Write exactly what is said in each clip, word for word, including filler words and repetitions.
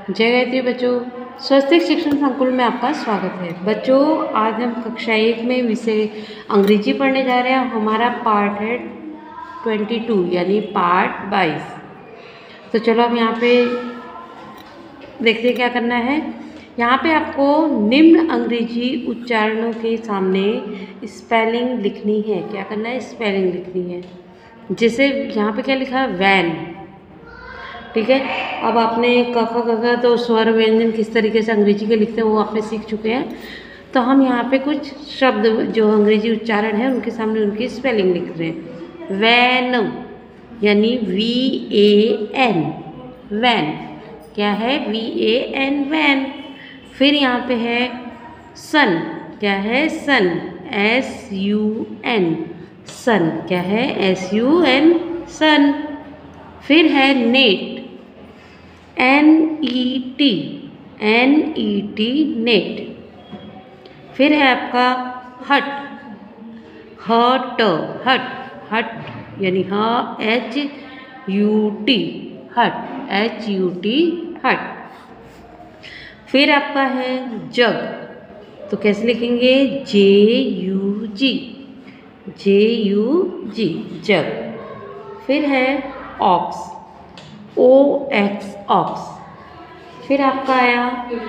जय गायत्री बच्चों, स्वस्तिक शिक्षण संकुल में आपका स्वागत है। बच्चों, आज हम कक्षा एक में विषय अंग्रेजी पढ़ने जा रहे हैं। हमारा पार्ट है ट्वेंटी टू यानी पार्ट बाईस। तो चलो अब यहाँ पे देखते हैं क्या करना है। यहाँ पे आपको निम्न अंग्रेजी उच्चारणों के सामने स्पेलिंग लिखनी है। क्या करना है? स्पेलिंग लिखनी है। जैसे यहाँ पे क्या लिखा है? वैन। ठीक है, अब आपने क ख ग घ तो स्वर व्यंजन किस तरीके से अंग्रेजी के लिखते हैं वो आपने सीख चुके हैं। तो हम यहाँ पे कुछ शब्द जो अंग्रेजी उच्चारण है उनके सामने उनकी स्पेलिंग लिख रहे हैं। वैन यानी वी ए एन, वैन। क्या है? V A N, van. फिर यहाँ पे है सन। क्या है? Sun, S U N, sun. क्या है? S U N, sun. फिर है net, N E T, N E T, net. फिर है आपका हट, हट, हट, हट यानी ह H U T, hut, H U T, hut. फिर आपका है जग, तो कैसे लिखेंगे? J U G, J U G, jug. फिर है ऑक्स, ओ एक्स, ऑक्स। फिर आपका आया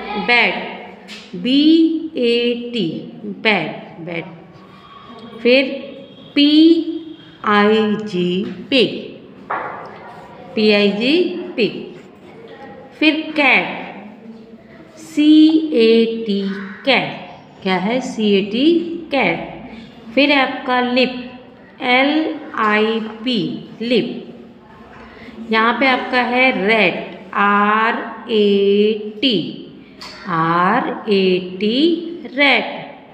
bat, B A T, bat, bat. फिर P I G, pig, P I G, pig. फिर cat, C A T, cat. क्या है? C A T, cat. फिर है आपका lip, L I P, lip. यहाँ पे आपका है rat, R A T, R A T, rat.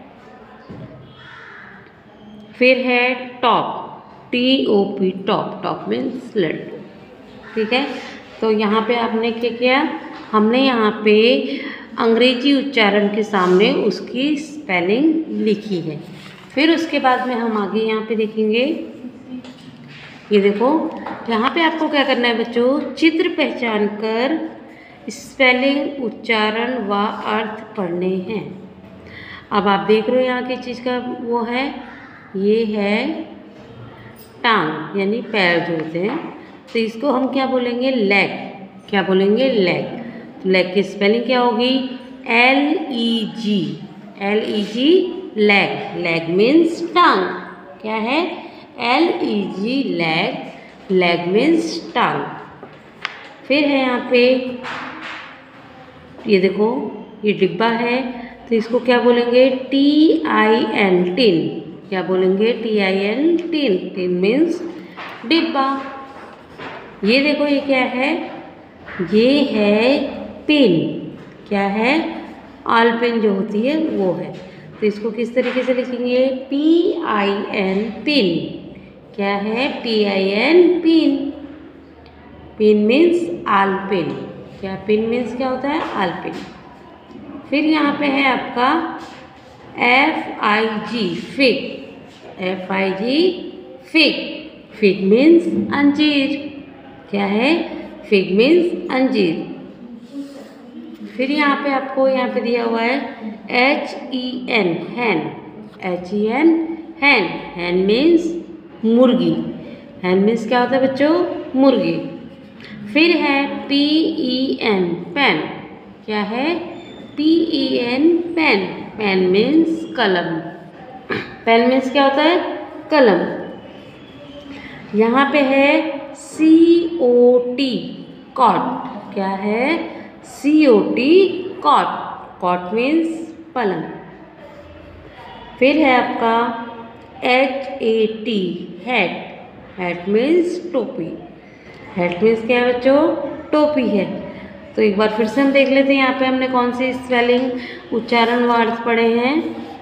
फिर है top, T O P, top, top means लड्डू। ठीक है, तो यहाँ पे आपने क्या किया? हमने यहाँ पे अंग्रेजी उच्चारण के सामने उसकी स्पेलिंग लिखी है। फिर उसके बाद में हम आगे यहाँ पे देखेंगे। ये देखो, यहाँ पे आपको क्या करना है बच्चों? चित्र पहचान कर स्पेलिंग, उच्चारण व अर्थ पढ़ने हैं। अब आप देख रहे हो यहाँ की चीज़ का वो है, ये है टांग यानी पैर जो होते हैं। तो इसको हम क्या बोलेंगे? लेग। क्या बोलेंगे? लेग। तो लेग की स्पेलिंग क्या होगी? L E G, L E G, leg. Leg means टांग। क्या है? L E G, leg, leg means टांग। फिर है यहाँ पे ये देखो, ये डिब्बा है, तो इसको क्या बोलेंगे? T I N, tin. क्या बोलेंगे? T I N, tin. Tin means डिब्बा। ये देखो, ये क्या है? ये है पिन। क्या है? ऑल पिन जो होती है वो है। तो इसको किस तरीके से लिखेंगे? P I N, pin. क्या है? P I N, pin. Pin means आल पिन। क्या? पिन मीन्स क्या होता है? आल पिन। फिर यहाँ पे है आपका F I G, fig, F I G, fig. Fig means अंजीर। क्या है? फिग मीन्स अंजीर। फिर यहाँ पे आपको यहाँ पे दिया हुआ है H E N, hen, H E N, hen. Hen means मुर्गी। हैन मीन्स क्या होता है बच्चों? मुर्गी। फिर है पी ई एन, पेन। क्या है? P E N, pen. Pen means कलम। पेन मीन्स क्या होता है? कलम। यहाँ पे है सी ओ टी, कॉट। क्या है? C O T, cot. Cot means पलंग। फिर है आपका H A T, hat. Hat means टोपी। हैट मीन्स क्या है बच्चों? टोपी है। तो एक बार फिर से हम देख लेते हैं यहाँ पे हमने कौन सी स्पेलिंग, उच्चारण व अर्थ पढ़े हैं।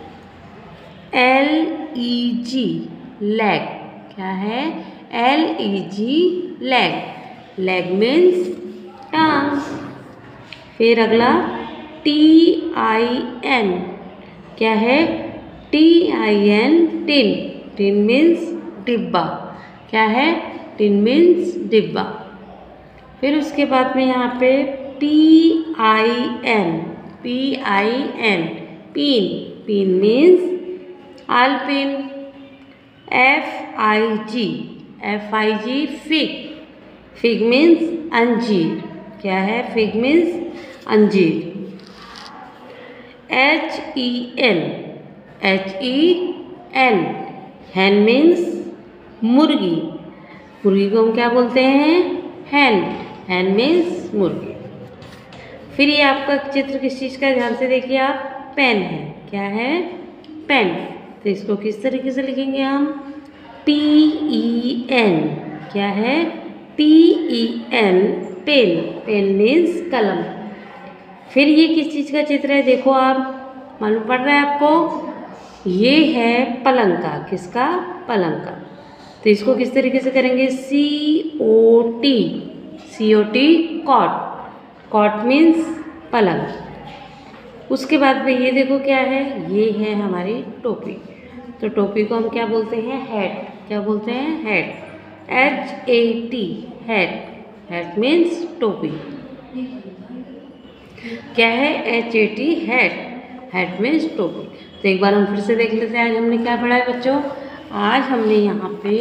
L E G, leg. क्या है? L E G, leg. Leg means टांग। फिर अगला टी आई एन। क्या है? T I N, tin. Tin means डिब्बा। क्या है? टिन मीन्स डिब्बा। फिर उसके बाद में यहाँ पे P I N, P I N, pin, pin means आलपिन। F I G, F I G fig, fig means अंजीर। क्या है? फिग मीन्स अंजीर। H E N, H E N, hen means मुर्गी। मुर्गी को हम क्या बोलते हैं? हैन, हैन मीन्स मुर्गी। फिर ये आपका चित्र किस चीज़ का, ध्यान से देखिए आप, पेन है। क्या है? पेन। तो इसको किस तरीके से लिखेंगे हम? P E N. क्या है? P E N, pen, pen means कलम। फिर ये किस चीज़ का चित्र है? देखो आप, मालूम पड़ रहा है आपको? ये है पलंग का। किसका? पलंग का। तो इसको किस तरीके से करेंगे? C O T, C O T, cot, cot means पलंग। उसके बाद में ये देखो क्या है? ये है हमारी टोपी। तो टोपी को हम क्या बोलते हैं? हैट। क्या बोलते हैं? Hat, H A T, hat, hat means टोपी। क्या है? H A T, hat, hat means टोपी। तो एक बार हम फिर से देख लेते हैं आज हमने क्या पढ़ा है बच्चों। आज हमने यहाँ पे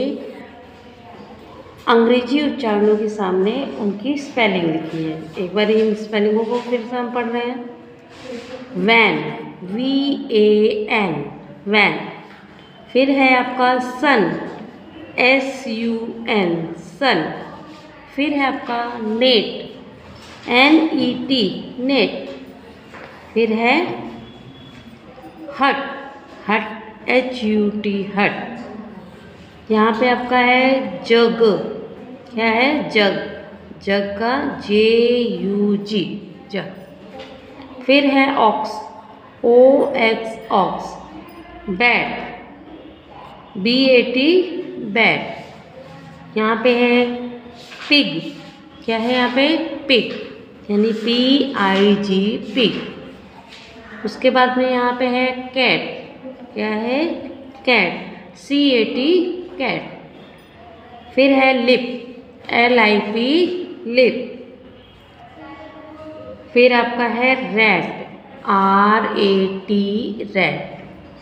अंग्रेजी उच्चारणों के सामने उनकी स्पेलिंग लिखी है। एक बार इन स्पेलिंगों को फिर से हम पढ़ रहे हैं। Van, V A N, van. फिर है आपका sun, S U N, sun. फिर है आपका net, N E T, net. फिर है हट, हट, एच यू टी, हट। यहाँ पे आपका है जग। क्या है? जग, जग का जे यू जी, जग। फिर है ox, O X, ox. Bat, B A T, bat. यहाँ पे है पिग। क्या है यहाँ पे? पिग, यानी पी आई जी, पिग। उसके बाद में यहाँ पे है कैट। क्या है? Cat, C A T, cat. फिर है lip, L I P, lip. फिर आपका है rat, R A T, rat.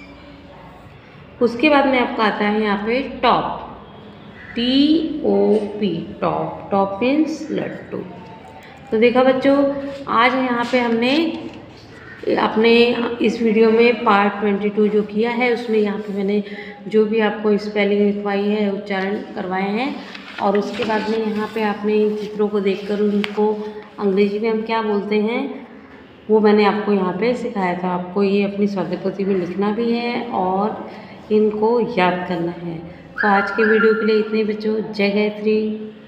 उसके बाद में आपका आता है यहाँ पे top, T O P, top, top means लट्टू। तो देखा बच्चों, आज यहाँ पे हमने अपने इस वीडियो में पार्ट ट्वेंटी टू जो किया है, उसमें यहाँ पे मैंने जो भी आपको स्पेलिंग लिखवाई है, उच्चारण करवाए हैं, और उसके बाद में यहाँ पे आपने इन चित्रों को देखकर उनको अंग्रेजी में हम क्या बोलते हैं वो मैंने आपको यहाँ पे सिखाया था। आपको ये अपनी स्वाध्याय में लिखना भी है और इनको याद करना है। तो आज के वीडियो के लिए इतने बच्चों। जय गायत्री।